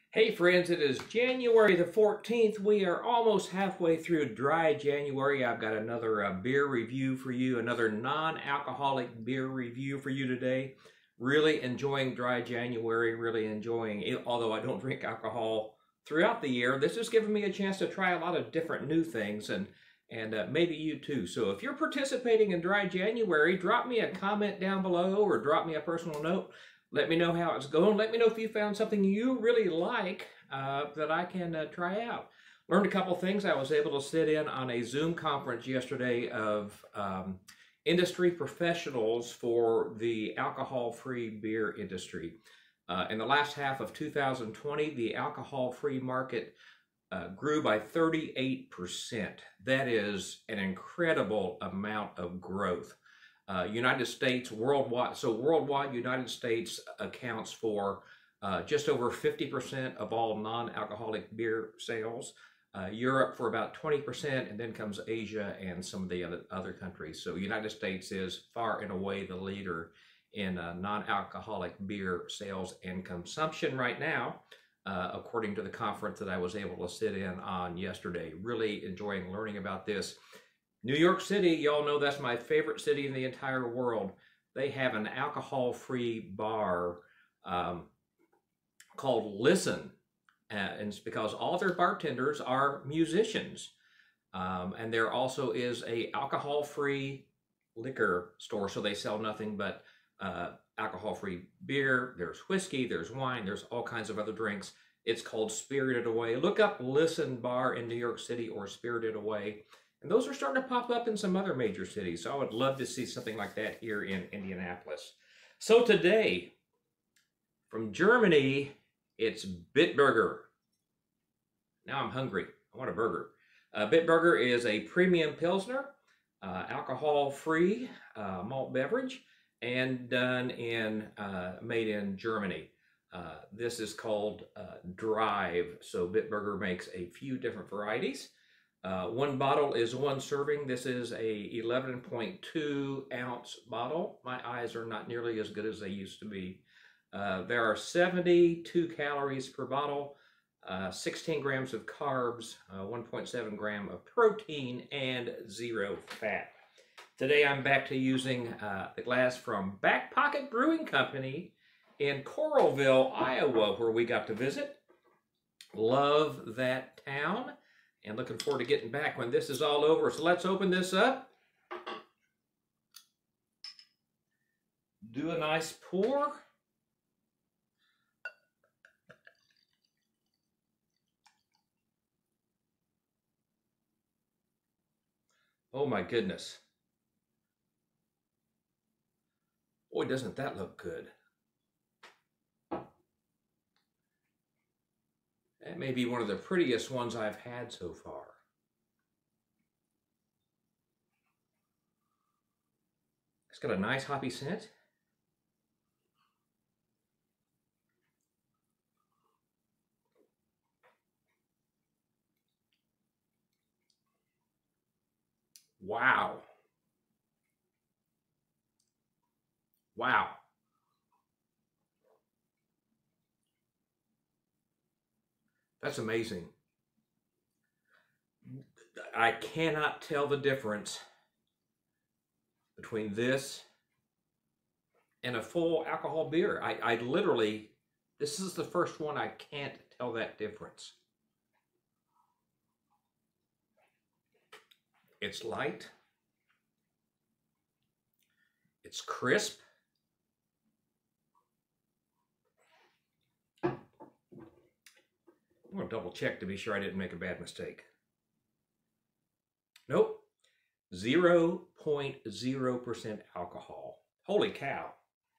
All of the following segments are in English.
Hey friends, it is January the 14th. We are almost halfway through dry January. I've got another beer review for you, another non-alcoholic beer review for you today. Really enjoying dry January, really enjoying it, although I don't drink alcohol throughout the year. This has given me a chance to try a lot of different new things and maybe you too. So if you're participating in dry January, drop me a comment down below or drop me a personal note. Let me know how it's going. Let me know if you found something you really like that I can try out. Learned a couple things. I was able to sit in on a Zoom conference yesterday of industry professionals for the alcohol-free beer industry. In the last half of 2020, the alcohol-free market grew by 38%. That is an incredible amount of growth. United States worldwide, so worldwide United States accounts for just over 50% of all non-alcoholic beer sales. Europe for about 20%, and then comes Asia and some of the other countries. So United States is far and away the leader in non-alcoholic beer sales and consumption right now, according to the conference that I was able to sit in on yesterday. Really enjoying learning about this. New York City, y'all know that's my favorite city in the entire world. They have an alcohol-free bar called Listen, and it's because all their bartenders are musicians. And there also is a alcohol-free liquor store, so they sell nothing but alcohol-free beer. There's whiskey, there's wine, there's all kinds of other drinks. It's called Spirited Away. Look up Listen Bar in New York City or Spirited Away. And those are starting to pop up in some other major cities. So I would love to see something like that here in Indianapolis. So today, from Germany, it's Bitburger. Now I'm hungry. I want a burger. Bitburger is a premium Pilsner, alcohol-free malt beverage, and made in Germany. This is called Drive. So Bitburger makes a few different varieties. One bottle is one serving. This is a 11.2 ounce bottle. My eyes are not nearly as good as they used to be. There are 72 calories per bottle, 16 grams of carbs, 1.7 gram of protein, and 0 fat. Today I'm back to using the glass from Back Pocket Brewing Company in Coralville, Iowa, where we got to visit. Love that town. And looking forward to getting back when this is all over. So let's open this up. Do a nice pour. Oh my goodness. Boy, doesn't that look good. That may be one of the prettiest ones I've had so far. It's got a nice hoppy scent. Wow. Wow. That's amazing. I cannot tell the difference between this and a full alcohol beer. I literally, this is the first one I can't tell that difference. It's light. It's crisp. I'm going to double check to be sure I didn't make a bad mistake. Nope. 0.0% alcohol. Holy cow.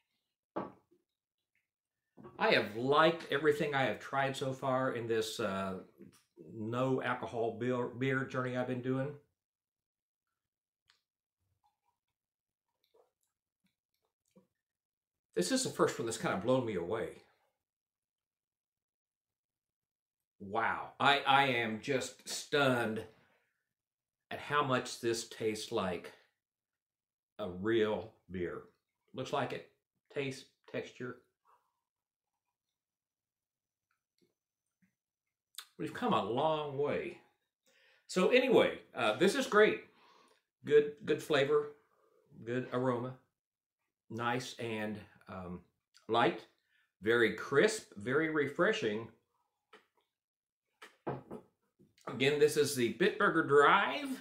I have liked everything I have tried so far in this no alcohol beer journey I've been doing. This is the first one that's kind of blown me away. Wow, I am just stunned at how much this tastes like a real beer. Looks like it. Taste, texture. We've come a long way. So anyway, this is great. Good flavor, good aroma, nice and light, very crisp, very refreshing. Again, this is the Bitburger Drive,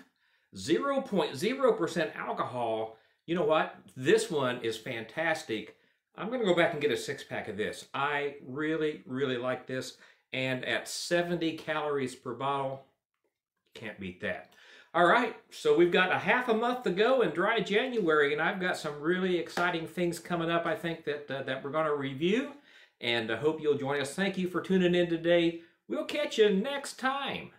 0.0% alcohol. You know what? This one is fantastic. I'm going to go back and get a 6-pack of this. I really, really like this. And at 70 calories per bottle, can't beat that. All right, so we've got a half a month to go in dry January, and I've got some really exciting things coming up, I think, that we're going to review. And I hope you'll join us. Thank you for tuning in today. We'll catch you next time.